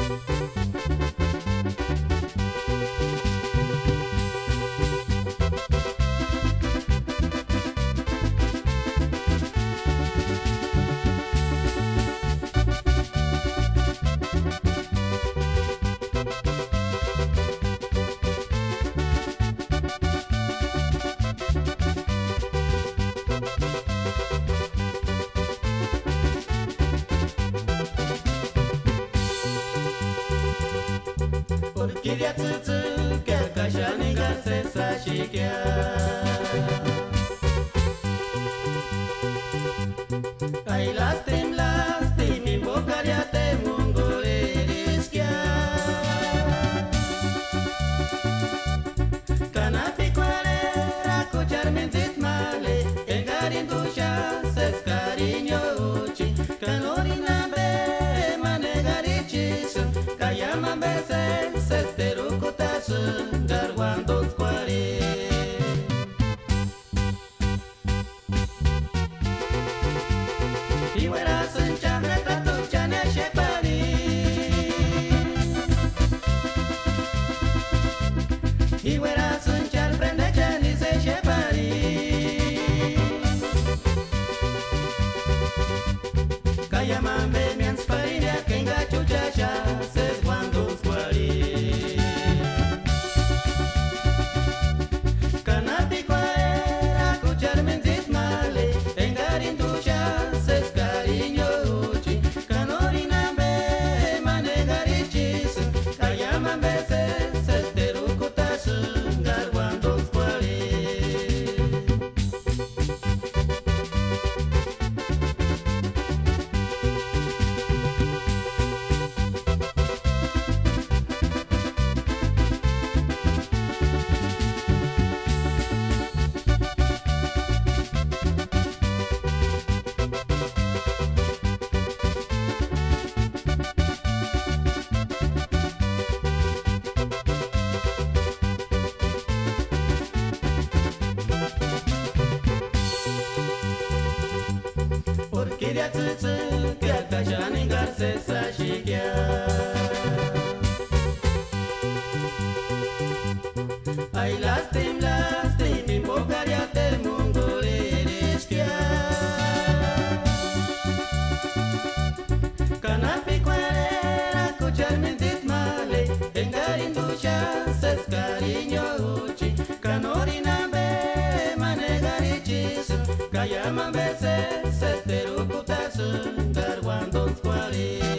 Kiria tsutsu kia kashani garse sashikia Ay lastim imbocaria te mungoleriskia Canapi qualera cochar menzit male Engarin dusha ses cariño uchi Calorina be manegarichisu Kayama bese Garwando square Iwera suncha retrato chane shepari Iwera suncha prende chani se shepari Kayamambe mian sparinia kenga chuchacha ses guando square Kiria tsutsu kia kashani garse sashikia Ay lastim imbocaria te mungoleriskia Canapi qualera cochar menzit male Engarin dusha ses cariño uchi Canorina be manegarichisu Kayama bese Garwando square